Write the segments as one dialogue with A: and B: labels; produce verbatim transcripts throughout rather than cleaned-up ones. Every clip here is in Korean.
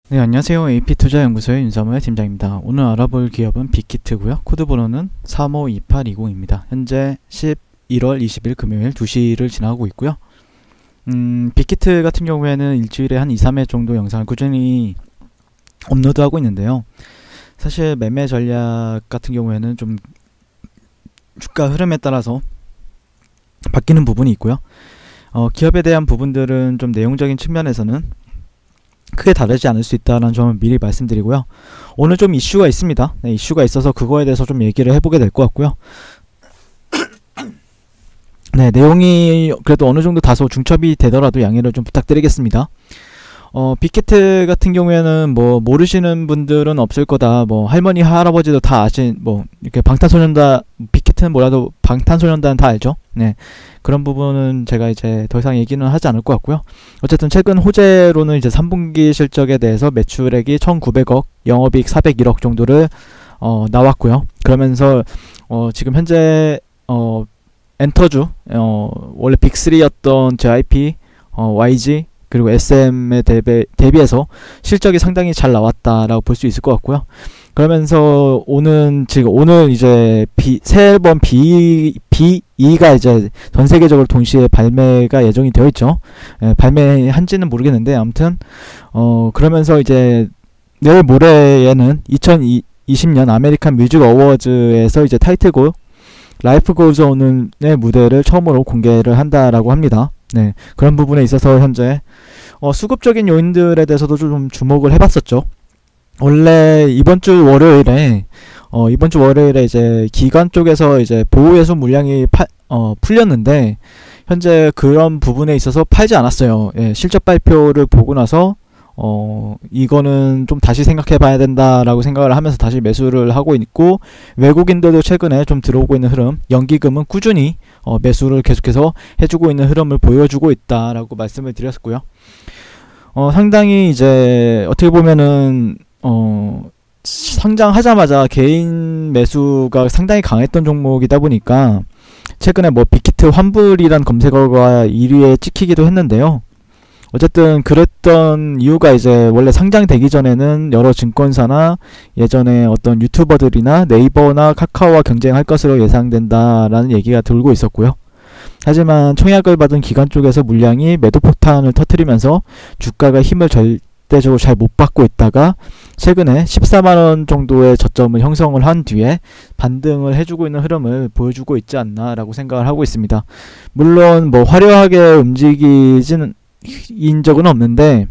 A: 네, 안녕하세요. 에이피투자연구소의 윤사무의 팀장입니다. 오늘 알아볼 기업은 빅히트고요. 코드번호는 삼오이팔이공입니다. 현재 십일월 이십일 금요일 두 시를 지나고 있고요. 음, 빅히트 같은 경우에는 일주일에 한 이, 삼 회 정도 영상을 꾸준히 업로드하고 있는데요. 사실 매매 전략 같은 경우에는 좀 주가 흐름에 따라서 바뀌는 부분이 있고요. 어, 기업에 대한 부분들은 좀 내용적인 측면에서는 크게 다르지 않을 수 있다는 점을 미리 말씀드리고요. 오늘 좀 이슈가 있습니다. 네, 이슈가 있어서 그거에 대해서 좀 얘기를 해보게 될 것 같고요. 네, 내용이 그래도 어느 정도 다소 중첩이 되더라도 양해를 좀 부탁드리겠습니다. 어, 빅히트 같은 경우에는 뭐 모르시는 분들은 없을 거다. 뭐 할머니 할아버지도 다 아신 뭐 이렇게 방탄소년단 빅히트는 뭐라도 방탄소년단 다 알죠. 네, 그런 부분은 제가 이제 더 이상 얘기는 하지 않을 것 같고요. 어쨌든 최근 호재로는 이제 삼 분기 실적에 대해서 매출액이 천구백억, 영업이익 사백일억 정도를 어, 나왔고요. 그러면서 어, 지금 현재 어, 엔터주 어, 원래 빅쓰리였던 제이아이피, 어, 와이지 그리고 에스엠에 대비, 대비해서 실적이 상당히 잘 나왔다라고 볼 수 있을 것 같고요. 그러면서 오는 지금 오늘 이제 비, 새 앨범 비, 비이가 이제 전 세계적으로 동시에 발매가 예정이 되어 있죠. 예, 발매한지는 모르겠는데 아무튼 어 그러면서 이제 내일 모레에는 이천이십 년 아메리칸 뮤직 어워즈에서 이제 타이틀곡 라이프 고즈 온의 무대를 처음으로 공개를 한다라고 합니다. 네, 그런 부분에 있어서 현재 어, 수급적인 요인들에 대해서도 좀 주목을 해봤었죠. 원래 이번 주 월요일에 어, 이번 주 월요일에 이제 기관 쪽에서 이제 보호예수 물량이 파, 어, 풀렸는데 현재 그런 부분에 있어서 팔지 않았어요. 예, 실적 발표를 보고 나서 어 이거는 좀 다시 생각해 봐야 된다라고 생각을 하면서 다시 매수를 하고 있고, 외국인들도 최근에 좀 들어오고 있는 흐름, 연기금은 꾸준히 어 매수를 계속해서 해주고 있는 흐름을 보여주고 있다라고 말씀을 드렸고요. 어 상당히 이제 어떻게 보면은 어 상장하자마자 개인 매수가 상당히 강했던 종목이다 보니까 최근에 뭐 빅히트 환불이란 검색어가 일 위에 찍히기도 했는데요. 어쨌든 그랬던 이유가 이제 원래 상장되기 전에는 여러 증권사나 예전에 어떤 유튜버들이나 네이버나 카카오와 경쟁할 것으로 예상된다라는 얘기가 돌고 있었고요. 하지만 청약을 받은 기관 쪽에서 물량이 매도 폭탄을 터뜨리면서 주가가 힘을 절대적으로 잘 못 받고 있다가 최근에 십사만 원 정도의 저점을 형성을 한 뒤에 반등을 해주고 있는 흐름을 보여주고 있지 않나라고 생각을 하고 있습니다. 물론 뭐 화려하게 움직이지는 인 적은 없는데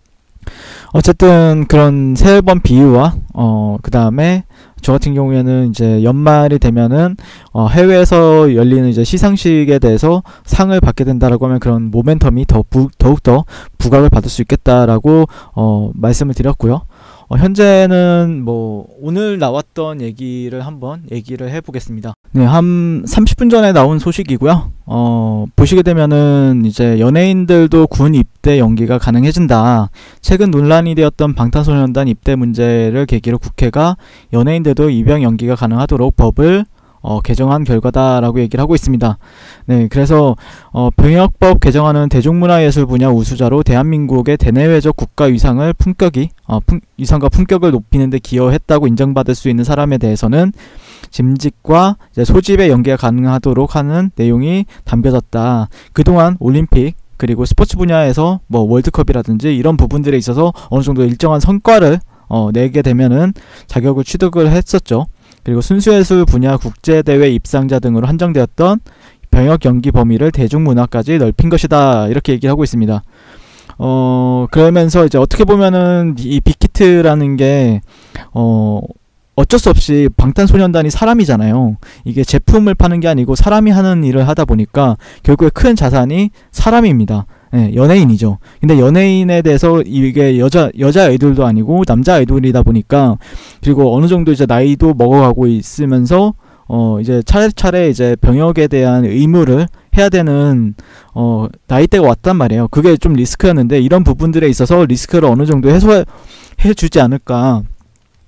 A: 어쨌든 그런 새 앨범 비유와 어 그 다음에 저 같은 경우에는 이제 연말이 되면은 어 해외에서 열리는 이제 시상식에 대해서 상을 받게 된다라고 하면 그런 모멘텀이 더 부, 더욱더 부각을 받을 수 있겠다라고 어 말씀을 드렸고요. 어, 현재는 뭐 오늘 나왔던 얘기를 한번 얘기를 해보겠습니다. 네, 한 삼십 분 전에 나온 소식이고요. 어, 보시게 되면은 이제 연예인들도 군 입대 연기가 가능해진다. 최근 논란이 되었던 방탄소년단 입대 문제를 계기로 국회가 연예인들도 입영 연기가 가능하도록 법을 어, 개정한 결과다라고 얘기를 하고 있습니다. 네, 그래서 어, 병역법 개정안은 대중문화예술 분야 우수자로 대한민국의 대내외적 국가 위상을 품격이 어, 품, 위상과 품격을 높이는 데 기여했다고 인정받을 수 있는 사람에 대해서는 짐직과 이제 소집의 연계가 가능하도록 하는 내용이 담겨졌다. 그동안 올림픽 그리고 스포츠 분야에서 뭐 월드컵이라든지 이런 부분들에 있어서 어느 정도 일정한 성과를 어, 내게 되면은 자격을 취득을 했었죠. 그리고 순수예술 분야 국제대회 입상자 등으로 한정되었던 병역 연기 범위를 대중문화까지 넓힌 것이다. 이렇게 얘기를 하고 있습니다. 어, 그러면서 이제 어떻게 보면은 이 빅히트라는 게, 어, 어쩔 수 없이 방탄소년단이 사람이잖아요. 이게 제품을 파는 게 아니고 사람이 하는 일을 하다 보니까 결국에 큰 자산이 사람입니다. 네, 연예인이죠. 근데 연예인에 대해서 이게 여자 여자 아이돌도 아니고 남자 아이돌이다 보니까, 그리고 어느 정도 이제 나이도 먹어가고 있으면서 어 이제 차례차례 이제 병역에 대한 의무를 해야 되는 어 나이대가 왔단 말이에요. 그게 좀 리스크였는데 이런 부분들에 있어서 리스크를 어느 정도 해소해 주지 않을까.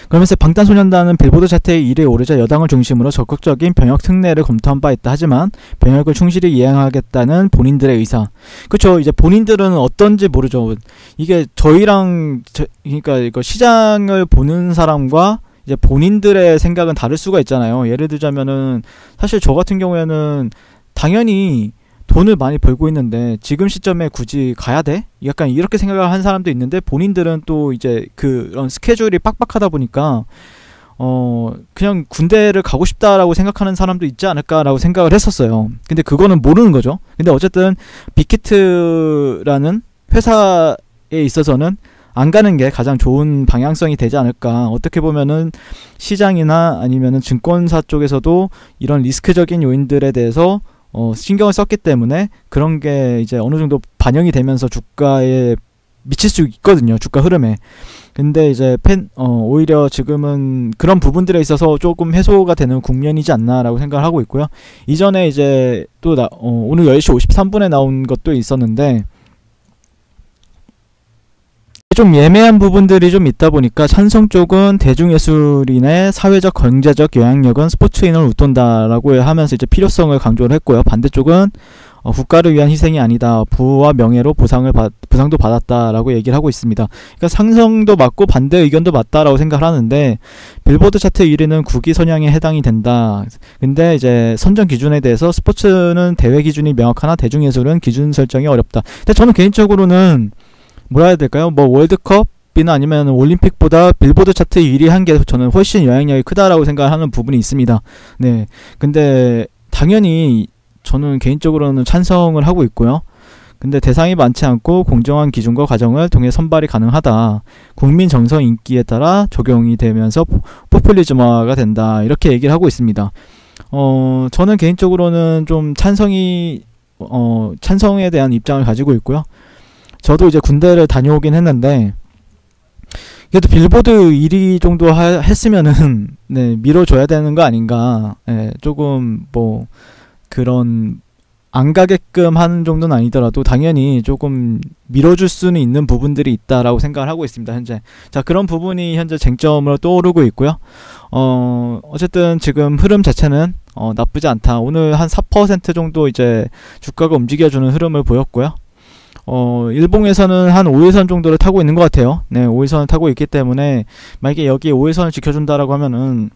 A: 그러면서 방탄소년단은 빌보드 차트의 일 위에 오르자 여당을 중심으로 적극적인 병역 특례를 검토한 바 있다. 하지만 병역을 충실히 이행하겠다는 본인들의 의사. 그렇죠. 이제 본인들은 어떤지 모르죠. 이게 저희랑 저, 그러니까 이거 시장을 보는 사람과 이제 본인들의 생각은 다를 수가 있잖아요. 예를 들자면은 사실 저 같은 경우에는 당연히 돈을 많이 벌고 있는데 지금 시점에 굳이 가야 돼? 약간 이렇게 생각을 한 사람도 있는데, 본인들은 또 이제 그런 스케줄이 빡빡하다 보니까 어 그냥 군대를 가고 싶다라고 생각하는 사람도 있지 않을까라고 생각을 했었어요. 근데 그거는 모르는 거죠. 근데 어쨌든 빅히트라는 회사에 있어서는 안 가는 게 가장 좋은 방향성이 되지 않을까. 어떻게 보면은 시장이나 아니면은 증권사 쪽에서도 이런 리스크적인 요인들에 대해서 어, 신경을 썼기 때문에 그런 게 이제 어느 정도 반영이 되면서 주가에 미칠 수 있거든요. 주가 흐름에. 근데 이제 팬, 어, 오히려 지금은 그런 부분들에 있어서 조금 해소가 되는 국면이지 않나라고 생각을 하고 있고요. 이전에 이제 또 나, 어, 오늘 열 시 오십삼 분에 나온 것도 있었는데, 좀 예매한 부분들이 좀 있다 보니까 찬성 쪽은 대중예술인의 사회적 경제적 영향력은 스포츠인을 웃돈다라고 하면서 이제 필요성을 강조를 했고요. 반대쪽은 어, 국가를 위한 희생이 아니다, 부와 명예로 보상을 받, 보상도 받았다라고 얘기를 하고 있습니다. 그러니까 상성도 맞고 반대 의견도 맞다라고 생각을 하는데, 빌보드 차트 일 위는 국위 선양에 해당이 된다. 근데 이제 선정 기준에 대해서 스포츠는 대회 기준이 명확하나 대중예술은 기준 설정이 어렵다. 근데 저는 개인적으로는 뭐라 해야 될까요? 뭐 월드컵이나 아니면 올림픽보다 빌보드 차트 일 위 한 게 저는 훨씬 영향력이 크다라고 생각하는 부분이 있습니다. 네. 근데 당연히 저는 개인적으로는 찬성을 하고 있고요. 근데 대상이 많지 않고 공정한 기준과 과정을 통해 선발이 가능하다. 국민 정서 인기에 따라 적용이 되면서 포퓰리즘화가 된다. 이렇게 얘기를 하고 있습니다. 어, 저는 개인적으로는 좀 찬성이, 어, 찬성에 대한 입장을 가지고 있고요. 저도 이제 군대를 다녀오긴 했는데, 그래도 빌보드 일 위 정도 하, 했으면은, 네, 밀어줘야 되는 거 아닌가. 네, 조금, 뭐, 그런, 안 가게끔 하는 정도는 아니더라도 당연히 조금 밀어줄 수는 있는 부분들이 있다라고 생각을 하고 있습니다, 현재. 자, 그런 부분이 현재 쟁점으로 떠오르고 있고요. 어, 어쨌든 지금 흐름 자체는, 어, 나쁘지 않다. 오늘 한 사 퍼센트 정도 이제 주가가 움직여주는 흐름을 보였고요. 어, 일봉에서는 한 오 일선 정도를 타고 있는 것 같아요. 네, 오 일선을 타고 있기 때문에 만약에 여기 오 일선을 지켜준다라고 하면은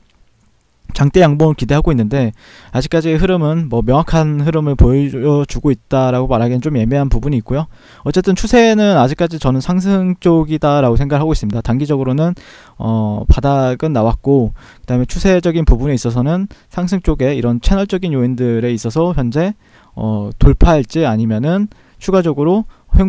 A: 장대 양봉을 기대하고 있는데, 아직까지 흐름은 뭐 명확한 흐름을 보여주고 있다라고 말하기엔 좀 애매한 부분이 있고요. 어쨌든 추세는 아직까지 저는 상승 쪽이다라고 생각을 하고 있습니다. 단기적으로는 어, 바닥은 나왔고, 그 다음에 추세적인 부분에 있어서는 상승 쪽에 이런 채널적인 요인들에 있어서 현재 어, 돌파할지 아니면은 추가적으로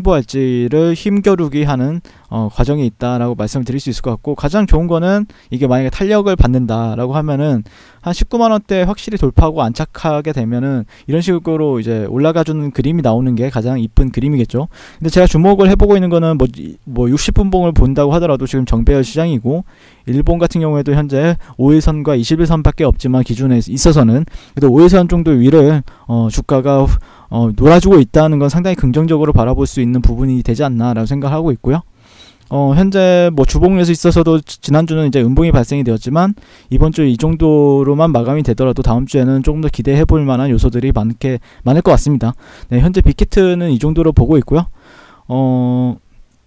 A: 횡보할지를 힘겨루기 하는 어, 과정이 있다라고 말씀을 드릴 수 있을 것 같고, 가장 좋은 거는 이게 만약에 탄력을 받는다라고 하면은 한 십구만 원대 확실히 돌파하고 안착하게 되면은 이런 식으로 이제 올라가주는 그림이 나오는 게 가장 이쁜 그림이겠죠. 근데 제가 주목을 해보고 있는 거는 뭐, 뭐 육십 분봉을 본다고 하더라도 지금 정배열 시장이고, 일본 같은 경우에도 현재 오 일선과 이십 일선 밖에 없지만 기준에 있어서는 그래도 오 일선 정도 위를 어, 주가가 어, 놀아주고 있다는 건 상당히 긍정적으로 바라볼 수 있는 부분이 되지 않나라고 생각하고 있고요. 어, 현재 뭐 주봉에서 있어서도 지난주는 이제 음봉이 발생이 되었지만 이번 주 이 정도로만 마감이 되더라도 다음 주에는 조금 더 기대해 볼 만한 요소들이 많게 많을 것 같습니다. 네, 현재 빅히트는 이 정도로 보고 있고요. 어,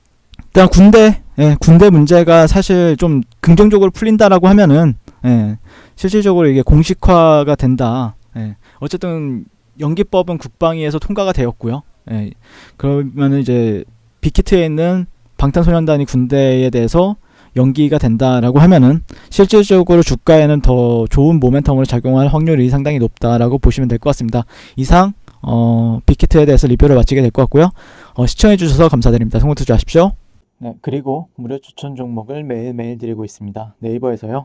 A: 일단 군대, 예, 군대 문제가 사실 좀 긍정적으로 풀린다라고 하면은, 예, 실질적으로 이게 공식화가 된다. 예, 어쨌든 연기법은 국방위에서 통과가 되었고요. 예, 그러면은 이제 빅히트에 있는 방탄소년단이 군대에 대해서 연기가 된다라고 하면은 실질적으로 주가에는 더 좋은 모멘텀으로 작용할 확률이 상당히 높다라고 보시면 될 것 같습니다. 이상 어, 빅히트에 대해서 리뷰를 마치게 될 것 같고요. 어, 시청해주셔서 감사드립니다. 성공 투자하십시오. 네, 그리고 무료 추천 종목을 매일매일 드리고 있습니다. 네이버에서요,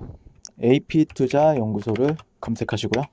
A: 에이피투자연구소를 검색하시고요.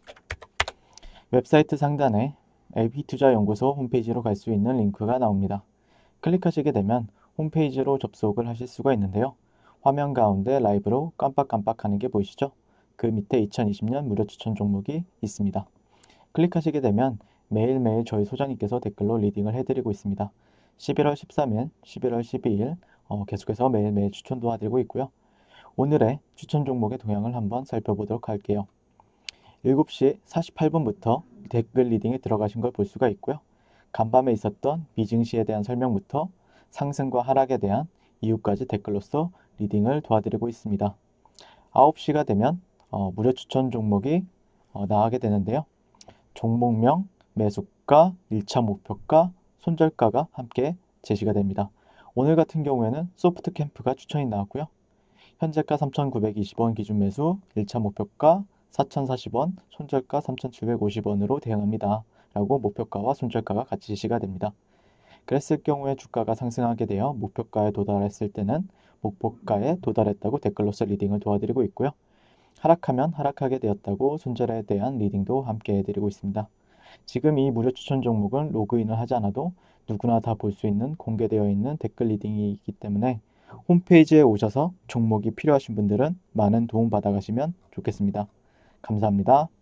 A: 웹사이트 상단에 에이피투자연구소 홈페이지로 갈 수 있는 링크가 나옵니다. 클릭하시게 되면 홈페이지로 접속을 하실 수가 있는데요. 화면 가운데 라이브로 깜빡깜빡하는 게 보이시죠? 그 밑에 이천이십 년 무료 추천 종목이 있습니다. 클릭하시게 되면 매일매일 저희 소장님께서 댓글로 리딩을 해드리고 있습니다. 십일월 십삼일, 십일월 십이일 어, 계속해서 매일매일 추천 도와드리고 있고요. 오늘의 추천 종목의 동향을 한번 살펴보도록 할게요. 일곱 시 사십팔 분부터 댓글 리딩에 들어가신 걸 볼 수가 있고요. 간밤에 있었던 미증시에 대한 설명부터 상승과 하락에 대한 이유까지 댓글로서 리딩을 도와드리고 있습니다. 아홉 시가 되면 어, 무료 추천 종목이 어, 나가게 되는데요. 종목명, 매수가, 일 차 목표가, 손절가가 함께 제시가 됩니다. 오늘 같은 경우에는 소프트캠프가 추천이 나왔고요. 현재가 삼천구백이십 원 기준 매수, 일 차 목표가 사천사십 원, 손절가 삼천칠백오십 원으로 대응합니다. 라고 목표가와 손절가가 같이 제시가 됩니다. 그랬을 경우에 주가가 상승하게 되어 목표가에 도달했을 때는 목표가에 도달했다고 댓글로서 리딩을 도와드리고 있고요. 하락하면 하락하게 되었다고 손절에 대한 리딩도 함께 해드리고 있습니다. 지금 이 무료 추천 종목은 로그인을 하지 않아도 누구나 다 볼 수 있는 공개되어 있는 댓글 리딩이기 때문에 홈페이지에 오셔서 종목이 필요하신 분들은 많은 도움 받아가시면 좋겠습니다. 감사합니다.